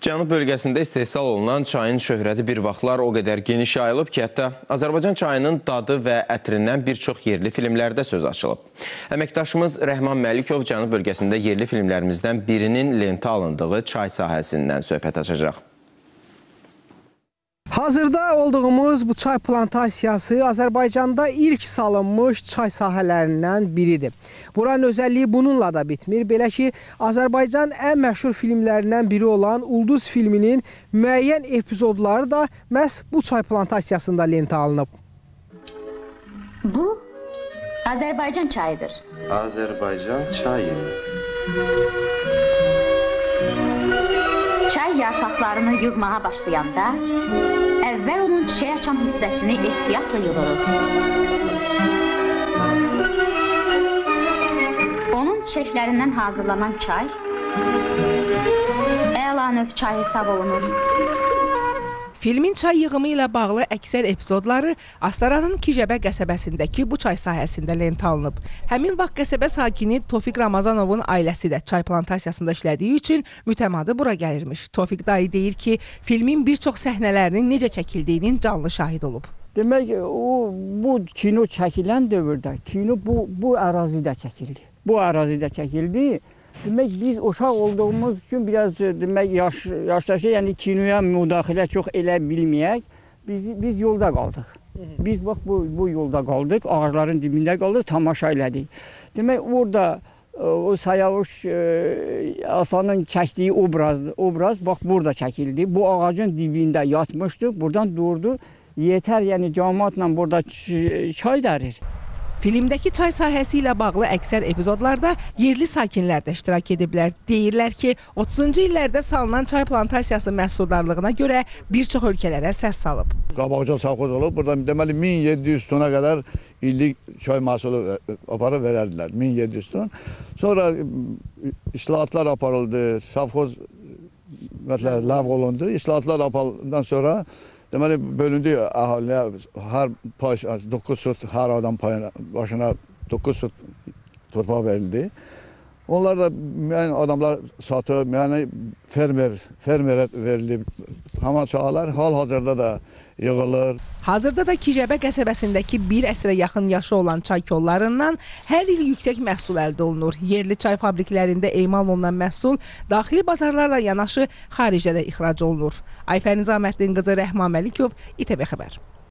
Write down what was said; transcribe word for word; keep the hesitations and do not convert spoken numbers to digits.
Cənub bölgəsində istehsal olunan çayın şöhrəti bir vaxtlar o qədər geniş yayılıb ki, hətta Azərbaycan çayının dadı və ətrindən bir çox yerli filmlərdə söz açılıb. Əməkdaşımız Rəhman Məlikov Cənub bölgəsində yerli filmlərimizdən birinin lentə alındığı çay sahəsindən söhbət açacaq. Hazırda olduğumuz bu çay plantasiyası Azərbaycanda ilk salınmış çay sahələrindən biridir. Buranın özəlliyi bununla da bitmir. Belə ki, Azərbaycan ən məşhur filmlərindən biri olan Ulduz filminin müəyyən epizodları da məhz bu çay plantasiyasında lentə alınıb. Bu Azərbaycan çayıdır. Azərbaycan çayı. Çay yarpaqlarını yığmağa başlayanda əvvəl onun çiçək açan hissəsini ehtiyatla yığırıq. Onun çiçəklərindən hazırlanan çay əla növ çay hesab olunur. Filmin çay yığımı ilə bağlı əksər epizodları Astaranın Kicəbə qəsəbəsindəki bu çay sahəsində lentə alınıb. Həmin vaxt qəsəbə sakini Tofiq Ramazanovun ailəsi də çay plantasiyasında işlədiyi üçün mütəmadi bura gəlirmiş. Tofiq dayı deyir ki, filmin bir çox səhnələrinin necə çəkildiyinin canlı şahid olub. Demək, o bu kino çəkilən dövrdə kino bu bu ərazidə çəkildi. Bu ərazidə çəkildi. Demək, biz uşaq olduğumuz üçün biraz demək yaş yaşdaşı, yəni kinoya müdaxilə çox elə bilməyək. Biz biz yolda qaldıq. Biz bax bu bu yolda qaldıq, ağacların dibində qaldıq, tamaşa elədik. Demək, orada o Sayavuş Asanın çəkdiyi obraz, obraz bax burada çəkildi. Bu ağacın dibində yatmışdı, buradan durdu. Yetər, yəni cəmaatla burada çay dərir. Filmdəki çay sahəsi ilə bağlı əksər epizodlarda yerli sakinlər də iştirak ediblər. Deyirlər ki, otuzuncu illərdə salınan çay plantasiyası məhsuldarlığına görə bir çox ölkələrə səs salıb. Qabaqca savxoz olub, burada deməli min yeddi yüz tona qədər illik çay məhsulu aparıb verərdilər, min yeddi yüz ton. Sonra islahatlar aparıldı, savxoz məsələn ləğv olundu. İslahatlar aparıldıqdan sonra deməli, bölündü əhaliyə, hər pay, doqquz sot, hər adam payına, başına doqquz sot torpaq verildi. Onlar da müəyyən adamlar satıb, müəyyən fermer, fermerə verilib. Həman sahalar hal-hazırda da yığılır. Hazırda da Kicəbə qəsəbəsindəki bir əsrə yaxın yaşı olan çay kollarından hər il yüksək məhsul əldə olunur. Yerli çay fabriklərində emal olunan məhsul daxili bazarlarla yanaşı xaricdə də ixrac olunur. Ayfər Nizaməddin qızı Rəhman Məlikov, İTV Xəbər.